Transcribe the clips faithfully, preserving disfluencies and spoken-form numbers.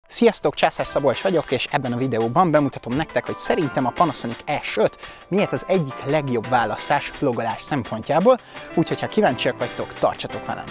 Sziasztok, Császár Szabolcs vagyok, és ebben a videóban bemutatom nektek, hogy szerintem a Panasonic S öt miért az egyik legjobb választás vlogolás szempontjából, úgyhogy ha kíváncsiak vagytok, tartsatok velem!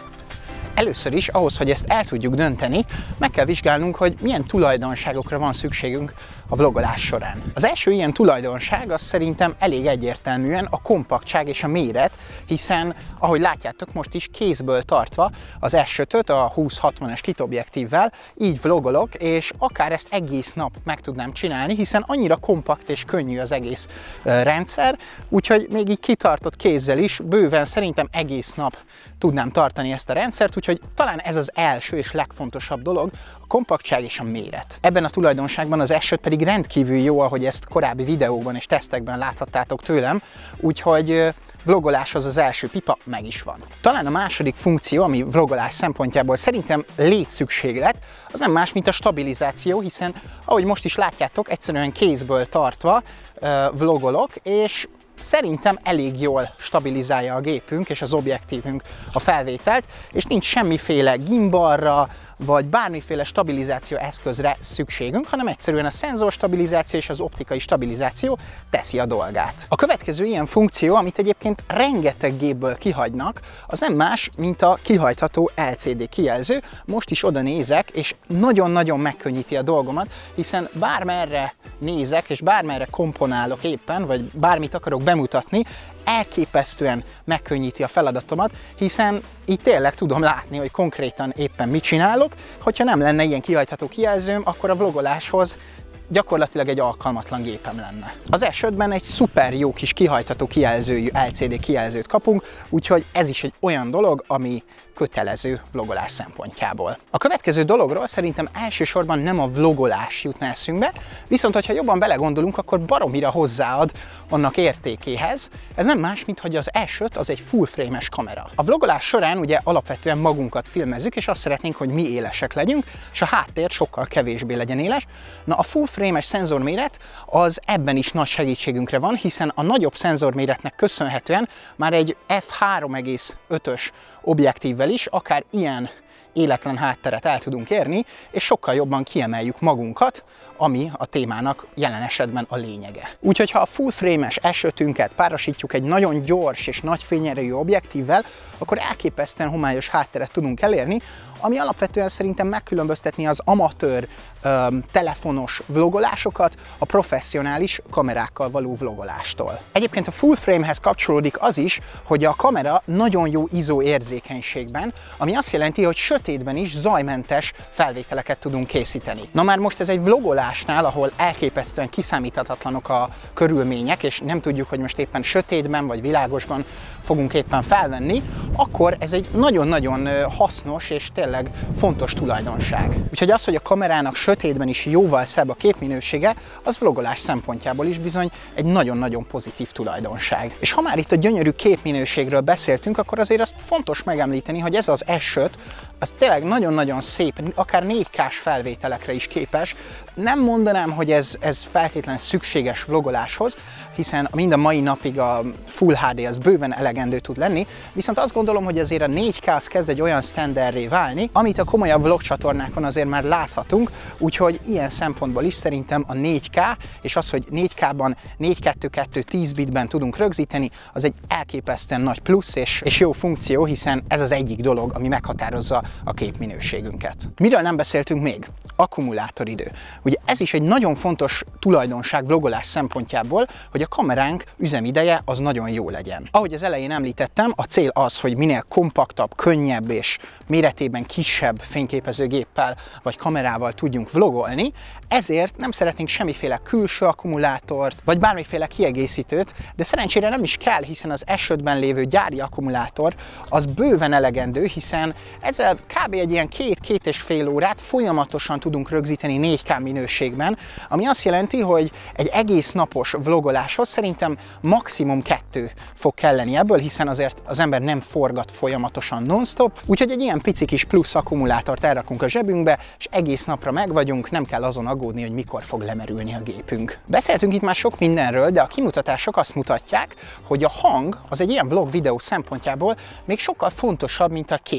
Először is, ahhoz, hogy ezt el tudjuk dönteni, meg kell vizsgálnunk, hogy milyen tulajdonságokra van szükségünk a vlogolás során. Az első ilyen tulajdonság az szerintem elég egyértelműen a kompaktság és a méret, hiszen ahogy látjátok most is kézből tartva az S ötöt a húsz hatvanas kitobjektívvel így vlogolok, és akár ezt egész nap meg tudnám csinálni, hiszen annyira kompakt és könnyű az egész uh, rendszer, úgyhogy még így kitartott kézzel is bőven szerintem egész nap tudnám tartani ezt a rendszert, úgyhogy talán ez az első és legfontosabb dolog, a kompaktság és a méret. Ebben a tulajdonságban az S öt pedig rendkívül jó, ahogy ezt korábbi videóban és tesztekben láthattátok tőlem, úgyhogy vlogoláshoz az első pipa meg is van. Talán a második funkció, ami vlogolás szempontjából szerintem létszükséglet, az nem más, mint a stabilizáció, hiszen ahogy most is látjátok, egyszerűen kézből tartva uh, vlogolok, és szerintem elég jól stabilizálja a gépünk és az objektívünk a felvételt, és nincs semmiféle gimbalra, vagy bármiféle stabilizáció eszközre szükségünk, hanem egyszerűen a szenzorstabilizáció és az optikai stabilizáció teszi a dolgát. A következő ilyen funkció, amit egyébként rengeteg gépből kihagynak, az nem más, mint a kihajtható el cé dé kijelző. Most is oda nézek, és nagyon-nagyon megkönnyíti a dolgomat, hiszen bármerre nézek, és bármerre komponálok éppen, vagy bármit akarok bemutatni, elképesztően megkönnyíti a feladatomat, hiszen itt tényleg tudom látni, hogy konkrétan éppen mit csinálok. Hogyha nem lenne ilyen kihajtható kijelzőm, akkor a vlogoláshoz gyakorlatilag egy alkalmatlan gépem lenne. Az S ötben egy szuper jó kis kihajtható kijelzőjű el cé dé kijelzőt kapunk, úgyhogy ez is egy olyan dolog, ami kötelező vlogolás szempontjából. A következő dologról szerintem elsősorban nem a vlogolás jutna eszünkbe, viszont hogyha jobban belegondolunk, akkor baromira hozzáad annak értékéhez. Ez nem más, mint hogy az S öt az egy full frame-es kamera. A vlogolás során ugye alapvetően magunkat filmezzük, és azt szeretnénk, hogy mi élesek legyünk, és a háttér sokkal kevésbé legyen éles. Na, a full frame-es szenzorméret az ebben is nagy segítségünkre van, hiszen a nagyobb szenzorméretnek köszönhetően már egy F három egész ötös objektívvel is akár ilyen életlen hátteret el tudunk érni, és sokkal jobban kiemeljük magunkat, ami a témának jelen esetben a lényege. Úgyhogy ha a full frame-es S ötünket párosítjuk egy nagyon gyors és nagy fényerejű objektívvel, akkor elképesztően homályos hátteret tudunk elérni, ami alapvetően szerintem megkülönböztetni az amatőr öm, telefonos vlogolásokat a professzionális kamerákkal való vlogolástól. Egyébként a full frame-hez kapcsolódik az is, hogy a kamera nagyon jó izó érzékenységben, ami azt jelenti, hogy sötétben is zajmentes felvételeket tudunk készíteni. Na már most ez egy vlogolásnál, ahol elképesztően kiszámíthatatlanok a körülmények, és nem tudjuk, hogy most éppen sötétben vagy világosban fogunk éppen felvenni, akkor ez egy nagyon-nagyon hasznos és tényleg fontos tulajdonság. Úgyhogy az, hogy a kamerának sötétben is jóval szebb a képminősége, az vlogolás szempontjából is bizony egy nagyon-nagyon pozitív tulajdonság. És ha már itt a gyönyörű képminőségről beszéltünk, akkor azért azt fontos megemlíteni, hogy ez az S öt, az tényleg nagyon-nagyon szép, akár négy kás felvételekre is képes. Nem mondanám, hogy ez, ez feltétlenül szükséges vlogoláshoz, hiszen mind a mai napig a Full há dé az bőven elegendő tud lenni, viszont azt gondolom, hogy azért a négy ká az kezd egy olyan standardré válni, amit a komolyabb vlogcsatornákon azért már láthatunk, úgyhogy ilyen szempontból is szerintem a négy ká, és az, hogy négy ká-ban négy kettő kettő tíz bitben tudunk rögzíteni, az egy elképesztően nagy plusz és, és jó funkció, hiszen ez az egyik dolog, ami meghatározza a képminőségünket. Miről nem beszéltünk még? Akkumulátoridő. Ugye ez is egy nagyon fontos tulajdonság vlogolás szempontjából, hogy a kameránk üzemideje az nagyon jó legyen. Ahogy az elején említettem, a cél az, hogy minél kompaktabb, könnyebb és méretében kisebb fényképezőgéppel vagy kamerával tudjunk vlogolni, ezért nem szeretnénk semmiféle külső akkumulátort, vagy bármiféle kiegészítőt, de szerencsére nem is kell, hiszen az S ötben lévő gyári akkumulátor az bőven elegendő, hiszen ezzel kb. Egy ilyen két-két és fél órát folyamatosan tudunk rögzíteni négy ká minőségben, ami azt jelenti, hogy egy egész napos vlogoláshoz szerintem maximum kettő fog kelleni ebből, hiszen azért az ember nem forgat folyamatosan non-stop, úgyhogy egy ilyen pici kis plusz akkumulátort elrakunk a zsebünkbe, és egész napra meg vagyunk, nem kell azon aggódni, hogy mikor fog lemerülni a gépünk. Beszéltünk itt már sok mindenről, de a kimutatások azt mutatják, hogy a hang az egy ilyen vlog videó szempontjából még sokkal fontosabb, mint a kép.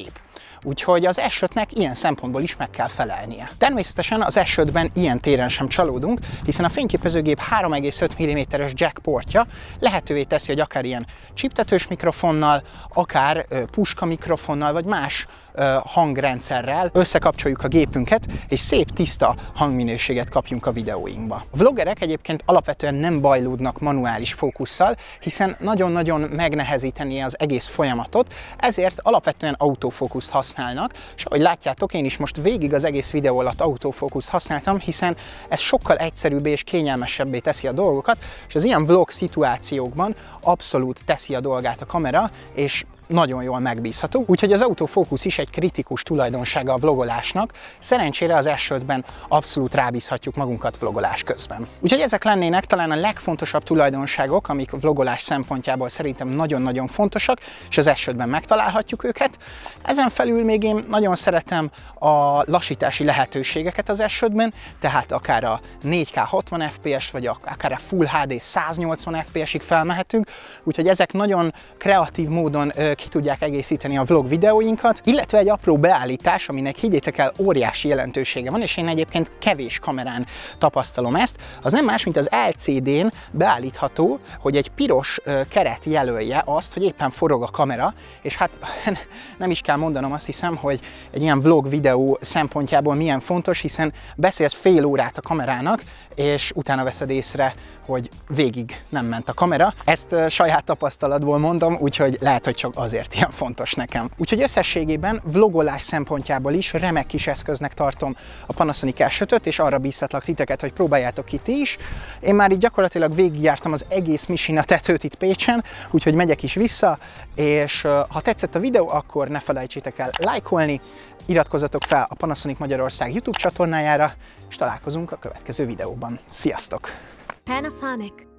Úgyhogy az S ötnek ilyen szempontból is meg kell felelnie. Természetesen az S ötben ilyen téren sem csalódunk, hiszen a fényképezőgép három egész öt milliméteres jack portja lehetővé teszi, hogy akár ilyen csiptetős mikrofonnal, akár puska mikrofonnal, vagy más hangrendszerrel összekapcsoljuk a gépünket, és szép, tiszta hangminőséget kapjunk a videóinkba. A vloggerek egyébként alapvetően nem bajlódnak manuális fókusszal, hiszen nagyon-nagyon megnehezíteni az egész folyamatot, ezért alapvetően autofókuszt használnak, és ahogy látjátok, én is most végig az egész videó alatt autofókuszt használtam, hiszen ez sokkal egyszerűbbé és kényelmesebbé teszi a dolgokat, és az ilyen vlog szituációkban abszolút teszi a dolgát a kamera, és nagyon jól megbízható. Úgyhogy az autofókusz is egy kritikus tulajdonsága a vlogolásnak. Szerencsére az S ötben abszolút rábízhatjuk magunkat vlogolás közben. Úgyhogy ezek lennének talán a legfontosabb tulajdonságok, amik vlogolás szempontjából szerintem nagyon-nagyon fontosak, és az S ötben megtalálhatjuk őket. Ezen felül még én nagyon szeretem a lassítási lehetőségeket az S ötben, tehát akár a négy K hatvan F P S, vagy akár a Full H D száznyolcvan F P S-ig felmehetünk, úgyhogy ezek nagyon kreatív módon ki tudják egészíteni a vlog videóinkat, illetve egy apró beállítás, aminek higgyétek el óriási jelentősége van, és én egyébként kevés kamerán tapasztalom ezt, az nem más, mint az L C D-n beállítható, hogy egy piros keret jelölje azt, hogy éppen forog a kamera, és hát nem is kell mondanom, azt hiszem, hogy egy ilyen vlog videó szempontjából milyen fontos, hiszen beszélsz fél órát a kamerának, és utána veszed észre, hogy végig nem ment a kamera. Ezt saját tapasztalatból mondom, úgyhogy lehet, hogy csak azért ilyen fontos nekem. Úgyhogy összességében vlogolás szempontjából is remek kis eszköznek tartom a Panasonic S ötöt, és arra bíztatlak titeket, hogy próbáljátok ki ti is. Én már így gyakorlatilag végigjártam az egész Misina tetőt itt Pécsen, úgyhogy megyek is vissza, és ha tetszett a videó, akkor ne felejtsétek el lájkolni, iratkozzatok fel a Panasonic Magyarország YouTube csatornájára, és találkozunk a következő videóban. Sziasztok! Panasonic.